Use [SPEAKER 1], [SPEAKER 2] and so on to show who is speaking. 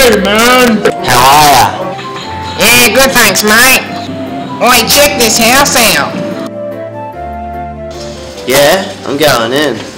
[SPEAKER 1] Hey, man.
[SPEAKER 2] How are ya?
[SPEAKER 3] Yeah, good thanks, mate. Oi, check this house out.
[SPEAKER 2] Yeah, I'm going in.